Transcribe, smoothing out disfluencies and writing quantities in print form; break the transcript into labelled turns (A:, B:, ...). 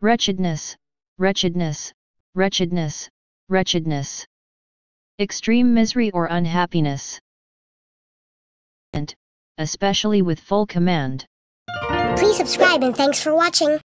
A: Wretchedness, wretchedness, wretchedness, wretchedness. Extreme misery or unhappiness. And, especially with full command.
B: Please subscribe and thanks for watching.